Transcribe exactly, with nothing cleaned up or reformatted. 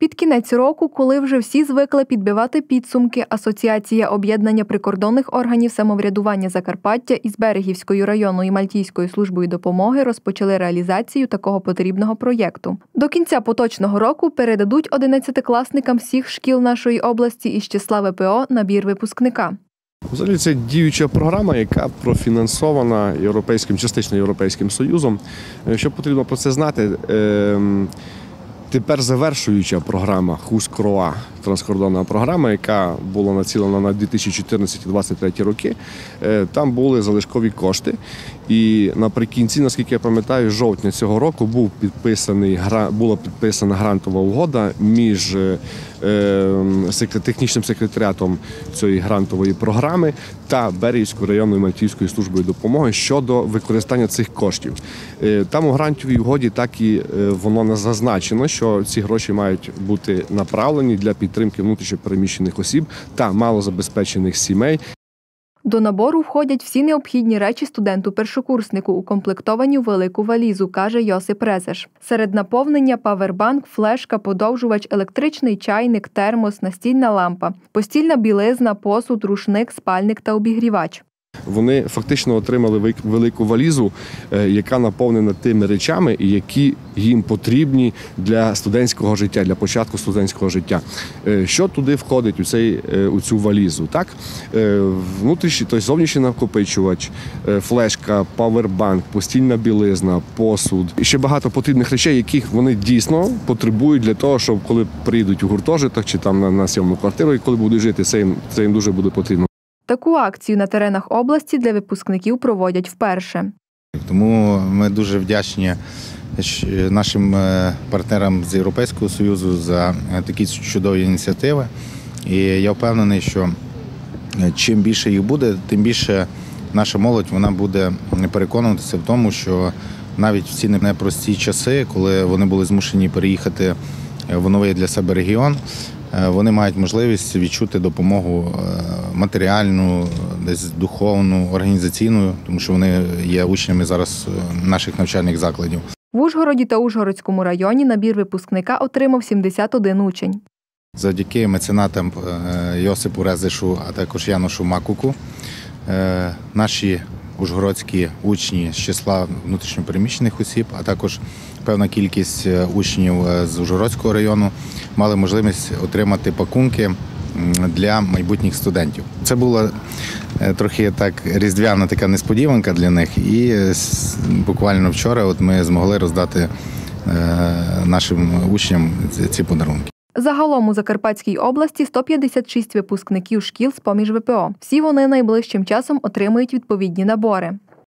Під кінець року, коли вже всі звикли підбивати підсумки, Асоціація об'єднання прикордонних органів самоврядування Закарпаття із Берегівською районною Мальтійською службою допомоги розпочали реалізацію такого потрібного проєкту. До кінця поточного року передадуть одинадцятикласникам всіх шкіл нашої області із числа ве пе о набір випускника. Взагалі це діюча програма, яка профінансована Європейським, частично Європейським Союзом. Що потрібно про це знати? Тепер завершуюча програма ХУС-КРОА, транскордонна програма, яка була націлена на дві тисячі чотирнадцятий - двадцять третій роки, там були залишкові кошти. І наприкінці, наскільки я пам'ятаю, жовтня цього року був підписаний, була підписана грантова угода між технічним секретаріатом цієї грантової програми та Берегівською районною Мальтійською службою допомоги щодо використання цих коштів. Там у грантовій угоді так і воно зазначено, що ці гроші мають бути направлені для підтримки внутрішньо переміщених осіб та малозабезпечених сімей. До набору входять всі необхідні речі студенту-першокурснику, укомплектовані у велику валізу, каже Йосип Резеш. Серед наповнення – павербанк, флешка, подовжувач, електричний чайник, термос, настільна лампа, постільна білизна, посуд, рушник, спальник та обігрівач. Вони фактично отримали велику валізу, яка наповнена тими речами, які їм потрібні для студентського життя, для початку студентського життя. Що туди входить у, цей, у цю валізу? Так? Внутрішній, тобто зовнішній накопичувач, флешка, павербанк, постільна білизна, посуд. І ще багато потрібних речей, яких вони дійсно потребують для того, щоб коли приїдуть у гуртожиток чи там на, на сьому квартиру, і коли будуть жити, це їм, це їм дуже буде потрібно. Таку акцію на теренах області для випускників проводять вперше. Тому ми дуже вдячні нашим партнерам з Європейського Союзу за такі чудові ініціативи. І я впевнений, що чим більше їх буде, тим більше наша молодь вона буде переконуватися в тому, що навіть в ці непрості часи, коли вони були змушені переїхати в новий для себе регіон, вони мають можливість відчути допомогу матеріальну, десь духовну, організаційну, тому що вони є учнями зараз наших навчальних закладів. В Ужгороді та Ужгородському районі набір випускника отримав сімдесят один учень. Завдяки меценатам Йосипу Резешу, а також Янушу Макуку, наші ужгородські учні з числа внутрішньопереміщених осіб, а також певна кількість учнів з Ужгородського району мали можливість отримати пакунки для майбутніх студентів. Це була трохи так різдвяна така несподіванка для них, і буквально вчора от ми змогли роздати нашим учням ці подарунки. Загалом у Закарпатській області сто п'ятдесят шість випускників шкіл з-поміж ве пе о. Всі вони найближчим часом отримують відповідні набори.